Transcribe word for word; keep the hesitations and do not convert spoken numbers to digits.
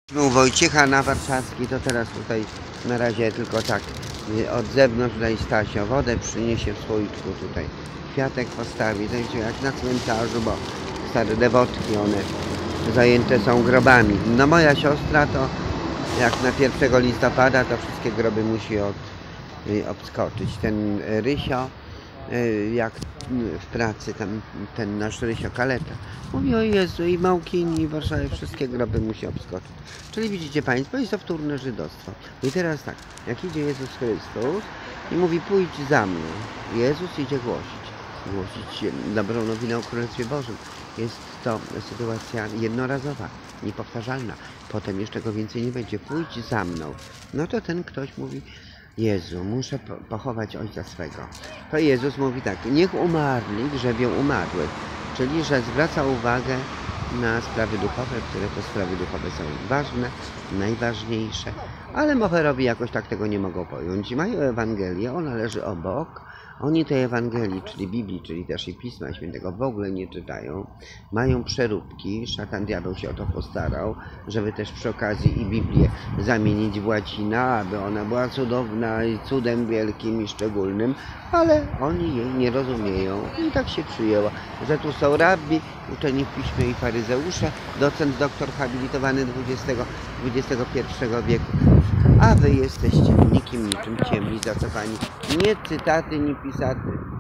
U Wojciecha na Warszawskiej, to teraz tutaj na razie tylko tak od zewnątrz tutaj Stasio wodę przyniesie w słoiczku tutaj. Kwiatek postawi, to jest jak na cmentarzu, bo stare dewotki, one zajęte są grobami. No moja siostra to jak na pierwszego listopada to wszystkie groby musi od, obskoczyć. Ten Rysio, jak w pracy tam ten nasz Rysio Kaleta mówi: o Jezu, i Małkini, i w Warszawie wszystkie groby musi obskoczyć. Czyli widzicie Państwo, jest to wtórne żydostwo. I teraz tak, jak idzie Jezus Chrystus i mówi: pójdź za mną. Jezus idzie głosić, głosić dobrą nowinę o Królestwie Bożym. Jest to sytuacja jednorazowa, niepowtarzalna. Potem jeszcze go więcej nie będzie. Pójdź za mną. No to ten ktoś mówi: Jezu, muszę pochować ojca swego. To Jezus mówi tak: niech umarli grzebią umarłych. Czyli, że zwraca uwagę na sprawy duchowe, które to sprawy duchowe są ważne, najważniejsze. Ale moherowie jakoś tak tego nie mogą pojąć. Mają Ewangelię, ona leży obok. Oni tej Ewangelii, czyli Biblii, czyli też i Pisma Świętego w ogóle nie czytają. Mają przeróbki, szatan diabeł się o to postarał, żeby też przy okazji i Biblię zamienić w łacinę, aby ona była cudowna i cudem wielkim i szczególnym, ale oni jej nie rozumieją. I tak się przyjęło, że tu są rabbi, uczeni w Piśmie i faryzeusze, docent, doktor habilitowany dwudziestego, dwudziestego pierwszego wieku. A wy jesteście nikim, niczym, ciemni, zacofani. Nie cytaty, ni pisaty.